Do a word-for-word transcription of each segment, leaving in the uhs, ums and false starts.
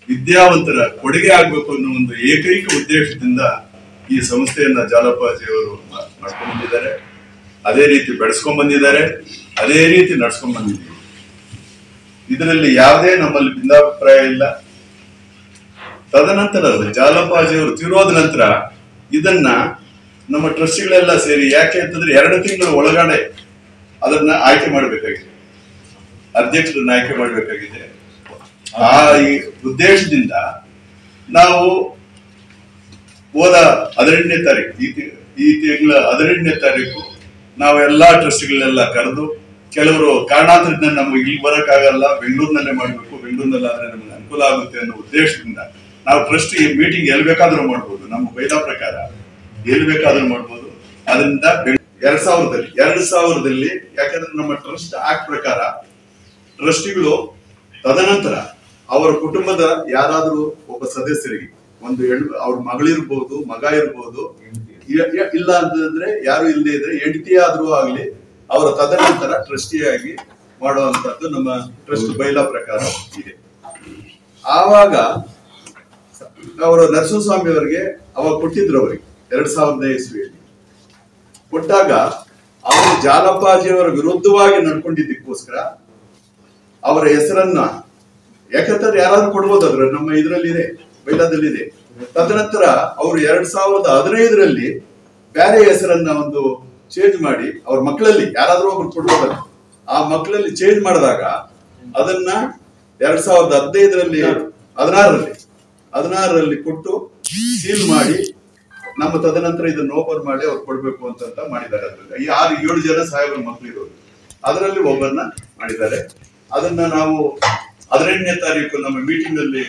ವಿದ್ಯಾವಂತರ ಕೊಡುಗೆ ಆಗ್ಬೇಕು ಅನ್ನೋ ಒಂದು ಏಕೈಕ ಉದ್ದೇಶದಿಂದ ಈ ಸಂಸ್ಥೆಯನ್ನ ಜಾಲಪ್ಪಾಜಿಯವರು ಮಾಡ್ಕೊಂಡು ಬಂದಿದ್ದಾರೆ. ಅದೇ ರೀತಿ ಬೆಳೆಸ್ಕೊಂಡ್ ಬಂದಿದ್ದಾರೆ, ಅದೇ ರೀತಿ ನಡ್ಸ್ಕೊಂಡ್ ಬಂದಿದ್ದೀವಿ. ಇದರಲ್ಲಿ ಯಾವುದೇ ನಮ್ಮಲ್ಲಿ ಭಿನ್ನಾಭಿಪ್ರಾಯ ಇಲ್ಲ. ತದನಂತರ ಜಾಲಪ್ಪಾಜಿಯವರು ತಿರೋದ ನಂತರ ಇದನ್ನ ನಮ್ಮ ಟ್ರಸ್ಟಿಗಳೆಲ್ಲ ಸೇರಿ, ಯಾಕೆ ಅಂತಂದ್ರೆ ಎರಡು ತಿಂಗಳ ಒಳಗಡೆ ಅದನ್ನ ಆಯ್ಕೆ ಮಾಡಬೇಕಾಗಿದೆ, ಅಧ್ಯಕ್ಷರನ್ನ ಆಯ್ಕೆ ಮಾಡಬೇಕಾಗಿದೆ. ಆ ಈ ಉದ್ದೇಶದಿಂದ ನಾವು ಹೋದ ಹದಿನೆಂಟನೇ ತಾರೀಕು ಈ ಈ ತಿಂಗಳ ಹದಿನೆಂಟನೇ ತಾರೀಕು ನಾವು ಎಲ್ಲಾ ಟ್ರಸ್ಟಿಗಳನ್ನೆಲ್ಲ ಕರೆದು, ಕೆಲವರು ಕಾರಣಾಂತರದಿಂದ ನಮ್ಗೆ ಇಲ್ಲಿ ಬರೋಕ್ಕಾಗಲ್ಲ, ಬೆಂಗಳೂರಿನಲ್ಲೇ ಮಾಡ್ಬೇಕು, ಬೆಂಗಳೂರಿನಲ್ಲಿ ಆದ್ರೆ ನಮ್ಗೆ ಅನುಕೂಲ ಆಗುತ್ತೆ ಅನ್ನೋ ಉದ್ದೇಶದಿಂದ ನಾವು ಟ್ರಸ್ಟ್ ಮೀಟಿಂಗ್ ಎಲ್ಲಿ ಬೇಕಾದ್ರೂ ಮಾಡ್ಬೋದು, ನಮ್ಮ ಬೈಲಾ ಪ್ರಕಾರ ಎಲ್ಲಿ ಬೇಕಾದ್ರೂ ಮಾಡ್ಬೋದು. ಅದರಿಂದ ಎರಡ್ ಸಾವಿರದಲ್ಲಿ ಎರಡ್ ಸಾವಿರದಲ್ಲಿ ಯಾಕಂದ್ರೆ ನಮ್ಮ ಟ್ರಸ್ಟ್ ಆಕ್ಟ್ ಪ್ರಕಾರ ಟ್ರಸ್ಟಿಗಳು ತದನಂತರ ಅವರ ಕುಟುಂಬದ ಯಾರಾದ್ರೂ ಒಬ್ಬ ಸದಸ್ಯರಿಗೆ ಒಂದು ಹೆಣ್ಣು, ಅವ್ರ ಮಗಳಿರ್ಬೋದು, ಮಗ ಇರ್ಬೋದು, ಇಲ್ಲ ಅಂತಂದ್ರೆ ಯಾರು ಇಲ್ಲದೆ ಇದ್ರೆ ಹೆಂಡತಿ ಆದ್ರೂ ಆಗ್ಲಿ, ಅವರ ತದನಂತರ ಟ್ರಸ್ಟಿಯಾಗಿ ಮಾಡುವಂತದ್ದು ನಮ್ಮ ಟ್ರಸ್ಟ್ ಬೈಲಾ ಪ್ರಕಾರ ಇದೆ. ಆವಾಗ ಅವರು ನರಸಿಂಹಸ್ವಾಮಿ ಅವರಿಗೆ ಅವಾಗ ಕೊಟ್ಟಿದ್ರು, ಅವರಿಗೆ ಎರಡ್ ಸಾವಿರದ ಇಸ್ವಿಯಲ್ಲಿ ಕೊಟ್ಟಾಗ ಅವರು ಜಾಲಪ್ಪಾಜಿಯವರ ವಿರುದ್ಧವಾಗಿ ನಡ್ಕೊಂಡಿದ್ದಕ್ಕೋಸ್ಕರ ಅವರ ಹೆಸರನ್ನ, ಯಾಕಂತಂದ್ರೆ ಯಾರಾದ್ರೂ ಕೊಡ್ಬೋದಾದ್ರೆ ನಮ್ಮ ಇದರಲ್ಲಿದೆ, ಬೈಲಾದಲ್ಲಿದೆ. ತದನಂತರ ಅವರು ಎರಡ್ ಸಾವಿರದ ಹದಿನೈದರಲ್ಲಿ ಬೇರೆ ಹೆಸರನ್ನ ಒಂದು ಚೇಂಜ್ ಮಾಡಿ ಅವ್ರ ಮಕ್ಕಳಲ್ಲಿ ಯಾರಾದ್ರೂ ಒಬ್ರು ಕೊಡ್ಬೋದಾದ್ರೆ ಆ ಮಕ್ಕಳಲ್ಲಿ ಚೇಂಜ್ ಮಾಡಿದಾಗ ಅದನ್ನ ಎರಡ್ ಸಾವಿರದ ಹದಿನೈದರಲ್ಲಿ ಹದಿನಾರರಲ್ಲಿ ಹದಿನಾರರಲ್ಲಿ ಕೊಟ್ಟು ಸೀಲ್ ಮಾಡಿ ನಮ್ಮ ತದನಂತರ ಇದನ್ನ ಓಪನ್ ಮಾಡಿ ಅವ್ರು ಕೊಡ್ಬೇಕು ಅಂತ ಮಾಡಿದ್ದಾರೆ. ಅದ್ರಲ್ಲಿ ಈ ಆರು ಏಳು ಜನ ಸಾಹೇಬರ ಮಕ್ಕಳು ಇರೋದು, ಅದರಲ್ಲಿ ಒಬ್ಬರನ್ನ ಮಾಡಿದ್ದಾರೆ. ಅದನ್ನ ನಾವು ಹದಿನೆಂಟನೇ ತಾರೀಕು ನಮ್ಮ ಮೀಟಿಂಗ್ ಅಲ್ಲಿ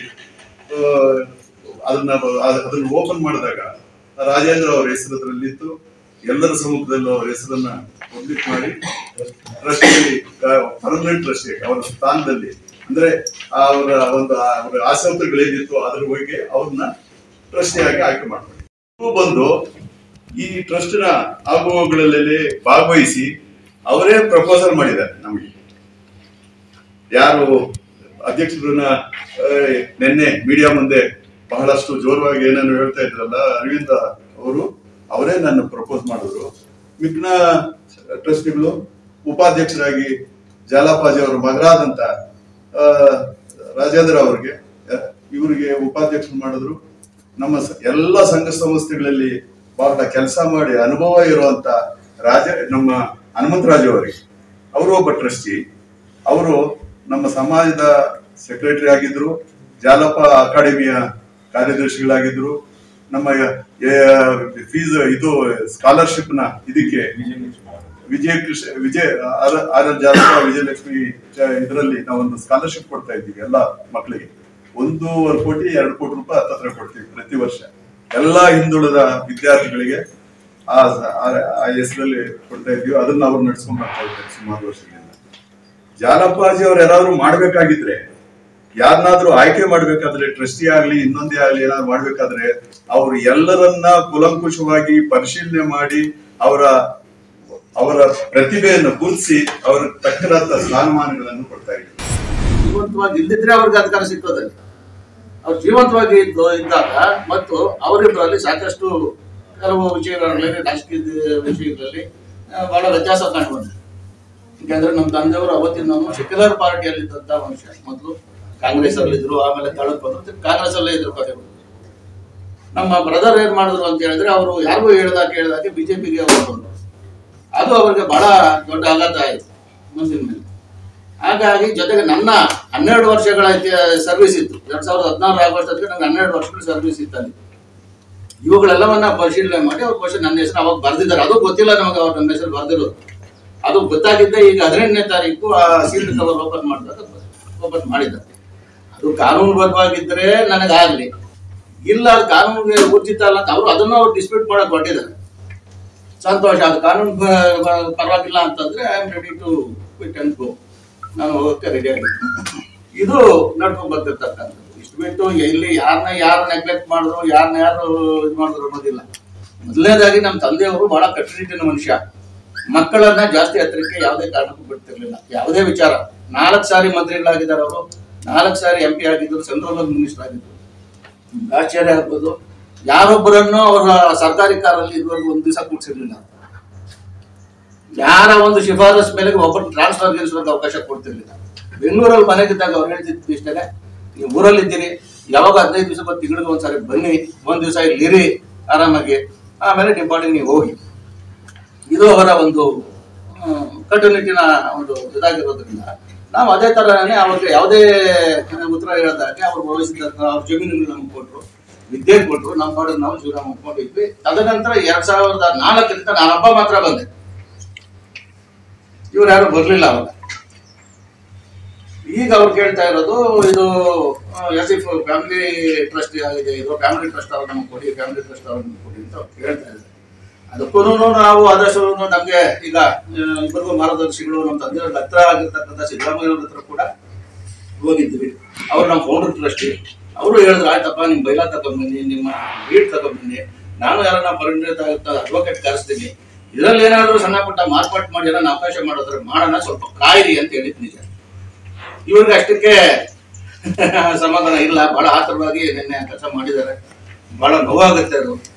ಅದನ್ನ ಅದನ್ನ ಓಪನ್ ಮಾಡಿದಾಗ ರಾಜೇಂದ್ರ ಅವರ ಹೆಸರು ಅದರಲ್ಲಿತ್ತು. ಎಲ್ಲರ ಸಮ್ಮುಖದಲ್ಲೂ ಅವರ ಹೆಸರನ್ನ ಪಬ್ಲಿಕ್ ಮಾಡಿ ಟ್ರಸ್ಟಿ, ಪರ್ಮನೆಂಟ್ ಟ್ರಸ್ಟಿ ಅವರ ಸ್ಥಾನದಲ್ಲಿ, ಅಂದ್ರೆ ಅವರ ಒಂದು ಅವರ ಆಸಕ್ತಿಗಳೇನಿತ್ತು ಅದರ ಬಗ್ಗೆ ಅವ್ರನ್ನ ಟ್ರಸ್ಟಿಯಾಗಿ ಆಯ್ಕೆ ಮಾಡ್ತಾರೆ. ಬಂದು ಈ ಟ್ರಸ್ಟ್ ನ ಆಗುವಗಳಲ್ಲಿ ಭಾಗವಹಿಸಿ ಅವರೇ ಪ್ರಪೋಸಲ್ ಮಾಡಿದ್ದಾರೆ ನಮಗೆ. ಯಾರು ಅಧ್ಯಕ್ಷರನ್ನ ನಿನ್ನೆ ಮೀಡಿಯಾ ಮುಂದೆ ಬಹಳಷ್ಟು ಜೋರವಾಗಿ ಏನನ್ನು ಹೇಳ್ತಾ ಇದ್ರಲ್ಲ, ಅರವಿಂದ ಅವರು ಅವರೇ ನನ್ನ ಪ್ರಪೋಸ್ ಮಾಡಿದ್ರು. ಮಿಕ್ನ ಟ್ರಸ್ಟಿಗಳು ಉಪಾಧ್ಯಕ್ಷರಾಗಿ ಜಾಲಪ್ಪಾಜಿ ಅವರ ಮಗರಾದಂತ ರಾಜೇಂದ್ರ ಅವ್ರಿಗೆ ಇವರಿಗೆ ಉಪಾಧ್ಯಕ್ಷರು ಮಾಡಿದ್ರು. ನಮ್ಮ ಎಲ್ಲ ಸಂಘ ಸಂಸ್ಥೆಗಳಲ್ಲಿ ಬಹಳ ಕೆಲಸ ಮಾಡಿ ಅನುಭವ ಇರುವಂತ ರಾಜ ನಮ್ಮ ಹನುಮಂತರಾಜು ಅವರಿಗೆ, ಅವರು ಒಬ್ಬ ಟ್ರಸ್ಟಿ. ಅವರು ನಮ್ಮ ಸಮಾಜದ ಸೆಕ್ರೆಟರಿ ಆಗಿದ್ರು, ಜಾಲಪ್ಪ ಅಕಾಡೆಮಿಯ ಕಾರ್ಯದರ್ಶಿಗಳಾಗಿದ್ರು. ನಮ್ಮ ಫೀಸ್ ಇದು ಸ್ಕಾಲರ್ಶಿಪ್ ನ ಇದಕ್ಕೆ ವಿಜಯ ಕೃಷ್ಣ ವಿಜಯ ಆರ್ ಆರ್ ಜಾಲಪ್ಪ ವಿಜಯಲಕ್ಷ್ಮಿ ಇದರಲ್ಲಿ ನಾವೊಂದು ಸ್ಕಾಲರ್ಶಿಪ್ ಕೊಡ್ತಾ ಇದ್ದೀವಿ ಎಲ್ಲ ಮಕ್ಕಳಿಗೆ. ಒಂದೂವರೆ ಕೋಟಿ ಎರಡು ಕೋಟಿ ರೂಪಾಯಿ ಹತ್ತತ್ರ ಕೊಡ್ತೀವಿ ಪ್ರತಿ ವರ್ಷ ಎಲ್ಲಾ ಹಿಂದುಳಿದ ವಿದ್ಯಾರ್ಥಿಗಳಿಗೆ. ಆ ಆ ಹೆಸರಲ್ಲಿ ಕೊಡ್ತಾ ಇದ್ದೀವಿ. ಅದನ್ನ ಅವ್ರು ನಡ್ಸ್ಕೊಂಡ್ ಬರ್ತಾ ಇದ್ದಾರೆ ಸುಮಾರು ವರ್ಷದಿಂದ. ಜಾಲಪ್ಪಾಜಿ ಅವ್ರು ಯಾರಾದ್ರೂ ಮಾಡ್ಬೇಕಾಗಿದ್ರೆ, ಯಾರನ್ನಾದ್ರೂ ಆಯ್ಕೆ ಮಾಡ್ಬೇಕಾದ್ರೆ, ಟ್ರಸ್ಟಿ ಆಗ್ಲಿ ಇನ್ನೊಂದೇ ಆಗ್ಲಿ ಏನಾದ್ರು ಮಾಡ್ಬೇಕಾದ್ರೆ ಅವ್ರು ಎಲ್ಲರನ್ನ ಕೂಲಂಕುಷವಾಗಿ ಪರಿಶೀಲನೆ ಮಾಡಿ ಅವರ ಅವರ ಪ್ರತಿಭೆಯನ್ನು ಗುರುತಿಸಿ ಅವ್ರ ತಕ್ಕನಾದ ಸ್ಥಾನಮಾನಗಳನ್ನು ಕೊಡ್ತಾ ಇದ್ದಾರೆ. ಜೀವಂತವಾಗಿ ಇಲ್ದಿದ್ರೆ ಅವ್ರಿಗೆ ಅಧಿಕಾರ ಸಿಕ್ಕೋದಲ್ಲಿ, ಅವ್ರು ಜೀವಂತವಾಗಿ ಇದ್ದಾಗ ಮತ್ತು ಅವರಿಬ್ಬರಲ್ಲಿ ಸಾಕಷ್ಟು ಕೆಲವು ವಿಷಯಗಳಲ್ಲಿ, ರಾಜಕೀಯ ವಿಷಯಗಳಲ್ಲಿ ಬಹಳ ವ್ಯತ್ಯಾಸ ಕಂಡು ಬಂದಿದೆ. ಯಾಕಂದ್ರೆ ನಮ್ಮ ತಂದೆಯವರು ಅವತ್ತಿನ ಸೆಕ್ಯುಲರ್ ಪಾರ್ಟಿಯಲ್ಲಿದ್ದಂತ ಮನುಷ್ಯ. ಮೊದಲು ಕಾಂಗ್ರೆಸ್ ಅಲ್ಲಿ ಇದ್ರು, ಆಮೇಲೆ ತಳಕ್ ಬಂದ್ರು, ಕಾಂಗ್ರೆಸ್ ಅಲ್ಲೇ ಇದ್ರು ಪದೇ. ನಮ್ಮ ಬ್ರದರ್ ಏನ್ ಮಾಡಿದ್ರು ಅಂತ ಹೇಳಿದ್ರೆ, ಅವರು ಯಾರಿಗೂ ಹೇಳ್ದಾಗ ಹೇಳ್ದಾಗೆ ಬಿಜೆಪಿಗೆ ಅವರು ಬಂದ್ರು. ಅದು ಅವ್ರಿಗೆ ಬಹಳ ದೊಡ್ಡ ಆಘಾತ ಆಯ್ತು ಮನಸ್ಸಿನ ಮೇಲೆ. ಹಾಗಾಗಿ ಜೊತೆಗೆ ನನ್ನ ಹನ್ನೆರಡು ವರ್ಷಗಳ ಸರ್ವಿಸ್ ಇತ್ತು. ಎರಡ್ ಸಾವಿರದ ಹದಿನಾರು ಆಗಸ್ಟ್ಗೆ ನಂಗೆ ಹನ್ನೆರಡು ವರ್ಷಗಳ ಸರ್ವಿಸ್ ಇತ್ತು ಅಲ್ಲಿ. ಇವುಗಳೆಲ್ಲವನ್ನ ಪರಿಶೀಲನೆ ಮಾಡಿ ಅವ್ರ ಪಕ್ಷ ನನ್ನ ಹೆಸರು ಅವಾಗ ಬರ್ದಿದ್ದಾರೆ. ಅದು ಗೊತ್ತಿಲ್ಲ ನಮಗೆ ಅವ್ರ ನನ್ನ ಹೆಸರು ಬರ್ದಿರೋದು. ಅದು ಗೊತ್ತಾಗಿದ್ದೆ ಈಗ ಹದಿನೆಂಟನೇ ತಾರೀಕು ಆ ಸೀಲ್ಡ್ ಕವರ್ ಓಪನ್ ಮಾಡಿದಾಗ ಓಪನ್ ಮಾಡಿದ್ದಾರೆ. ಅದು ಕಾನೂನುಬದ್ಧವಾಗಿದ್ರೆ ನನಗಾಗ್ಲಿ, ಇಲ್ಲ ಅದು ಕಾನೂನಿಗೆ ಊರ್ಜಿತ ಅಲ್ಲ ಅಂತ ಅವರು ಅದನ್ನು ಅವ್ರು ಡಿಸ್ಪ್ಯೂಟ್ ಮಾಡಕ್ ಹೊರಟಿದ್ದಾರೆ. ಸಂತೋಷ, ಅದು ಕಾನೂನು ಪರವಾಗಿಲ್ಲ ಅಂತಂದ್ರೆ I am ready to quit and go, ನಾನು ಹೋಗಕ್ಕೆ ರೆಡಿ ಆಗಿದ್ದೀನಿ. ಇದು ನಡ್ಕೊಂಡ್ ಬರ್ತಿರ್ತಕ್ಕಂಥದ್ದು. ಇಷ್ಟು ಬಿಟ್ಟು ಇಲ್ಲಿ ಯಾರನ್ನ ಯಾರು ನೆಗ್ಲೆಕ್ಟ್ ಮಾಡಿದ್ರು, ಯಾರನ್ನ ಯಾರು ಇದು ಮಾಡಿದ್ರು ಅನ್ನೋದಿಲ್ಲ. ಮೊದಲನೇದಾಗಿ ನಮ್ಮ ತಂದೆಯವರು ಬಹಳ ಕಟ್ಟುನಿಟ್ಟಿನ ಮನುಷ್ಯ. ಮಕ್ಕಳನ್ನ ಜಾಸ್ತಿ ಹತ್ತಿರಕ್ಕೆ ಯಾವುದೇ ಕಾರಣಕ್ಕೂ ಬಿಡ್ತಿರ್ಲಿಲ್ಲ. ಯಾವುದೇ ವಿಚಾರ, ನಾಲ್ಕು ಸಾರಿ ಮಂತ್ರಿಗಳಾಗಿದ್ದಾರೆ ಅವರು, ನಾಲ್ಕು ಸಾರಿ ಎಂ ಪಿ ಆಗಿದ್ರು, ಸೆಂಟ್ರಲ್ ಮಿನಿಸ್ಟರ್ ಆಗಿದ್ರು. ಆಶ್ಚರ್ಯ ಆಗ್ಬೋದು, ಯಾರೊಬ್ಬರನ್ನು ಅವರ ಸರ್ಕಾರಿ ಕಾರಲ್ಲಿ ಇದುವರೆಗೂ ಒಂದು ದಿವಸ ಕೂಡ್ಸಿರ್ಲಿಲ್ಲ. ಯಾರ ಒಂದು ಶಿಫಾರಸ್ ಮೇಲೆ ಒಬ್ಬರು ಟ್ರಾನ್ಸ್ಫರ್ ಗೆಲ್ಸೋಕೆ ಅವಕಾಶ ಕೊಡ್ತಿರ್ಲಿಲ್ಲ. ಬೆಂಗಳೂರಲ್ಲಿ ಮನೆಗಿದ್ದಾಗ ಅವ್ರು ಹೇಳ್ತಿದ್ದು ಇಷ್ಟೇ, ನೀವು ಊರಲ್ಲಿದ್ದೀರಿ, ಯಾವಾಗ ಹದಿನೈದು ದಿವಸ ಬಂದು ತಿಂಗಳಿಗೆ ಒಂದ್ಸಾರಿ ಬನ್ನಿ, ಒಂದ್ ದಿವಸ ಇಲ್ಲಿ ಇರಿ ಆರಾಮಾಗಿ, ಆಮೇಲೆ ಡಿಪಾರ್ಟಿಂಗ್ ನೀವು ಹೋಗಿ. ಇದು ಅವರ ಒಂದು ಕಟ್ಟುನಿಟ್ಟಿನ ಒಂದು ಇದಾಗಿರೋದ್ರಿಂದ ನಾವು ಅದೇ ತರನೇ ಅವ್ರಿಗೆ ಯಾವುದೇ ಉತ್ತರ ಹೇಳಿದಾಗ ಅವ್ರು ಭಾವಿಸಿದಂತ ಅವ್ರ ಜಮೀನುಗಳು ನಮ್ಗೆ ಕೊಟ್ಟರು, ವಿದ್ಯೆ ಕೊಟ್ಟರು, ನಮ್ಮ ಪಾಡಿಗೆ ನಾವು ಜೀವನ ಮಾಡ್ಕೊಂಡಿದ್ವಿ. ತದನಂತರ ಎರಡ್ ಸಾವಿರದ ನಾಲ್ಕರಿಂದ ನಾನು ಹಬ್ಬ ಮಾತ್ರ ಬಂದೆ, ಇವ್ರು ಯಾರು ಬರ್ಲಿಲ್ಲ ಅವಾಗ. ಈಗ ಅವ್ರು ಕೇಳ್ತಾ ಇರೋದು ಇದು ಎಸ್ ಇಫ್ ಫ್ಯಾಮಿಲಿ ಟ್ರಸ್ಟ್ ಆಗಿದೆ, ಇದು ಫ್ಯಾಮಿಲಿ ಟ್ರಸ್ಟ್ ಅವ್ರು ನಮ್ಗೆ ಕೊಡಿ, ಫ್ಯಾಮಿಲಿ ಟ್ರಸ್ಟ್ ಅವ್ರು ನಮ್ಗೆ ಕೊಡಿ ಅಂತ ಕೇಳ್ತಾ ಇದ್ದಾರೆ. ಅದಕ್ಕೂ ನಾವು ಆದಷ್ಟು ನಮ್ಗೆ ಈಗ ಇಬ್ಬರಿಗೂ ಮಾರ್ಗದರ್ಶಿಗಳು ನಮ್ಮ ತಂದೆಯವ್ರಿಗೆ ಹತ್ರ ಆಗಿರ್ತಕ್ಕಂಥ ಸಿದ್ದರಾಮಯ್ಯ ಹತ್ರ ಕೂಡ ಹೋಗಿದ್ವಿ. ಅವ್ರು ನಮ್ಮ ಫೌಂಡರ್ ಟ್ರಸ್ಟಿ, ಅವರು ಹೇಳಿದ್ರು ಆಯ್ತಪ್ಪ ನಿಮ್ ಬೈಲಾ ತಗೊಂಡ್ಬನ್ನಿ, ನಿಮ್ಮ ಬೀಡ್ ತಗೊಂಡ್ಬನ್ನಿ, ನಾನು ಯಾರನ್ನ ಪರಿಣಿತ ಅಡ್ವೊಕೇಟ್ ಕರೆಸ್ತೀನಿ, ಇದರಲ್ಲಿ ಏನಾದ್ರು ಸಣ್ಣ ಪುಟ್ಟ ಮಾರ್ಪಾಟ್ ಮಾಡಿ ಏನಾದ್ರು ಅವಕಾಶ ಮಾಡೋದ್ರೆ ಮಾಡೋಣ, ಸ್ವಲ್ಪ ಕಾಯಿರಿ ಅಂತ ಹೇಳಿದ್ ನಿಜ. ಇವ್ರಿಗೆ ಅಷ್ಟಕ್ಕೆ ಸಮಾಧಾನ ಇಲ್ಲ, ಬಹಳ ಆತರವಾಗಿ ನಿನ್ನೆ ಕೆಲಸ ಮಾಡಿದ್ದಾರೆ, ಬಹಳ ನೋವಾಗುತ್ತೆ ಅದು.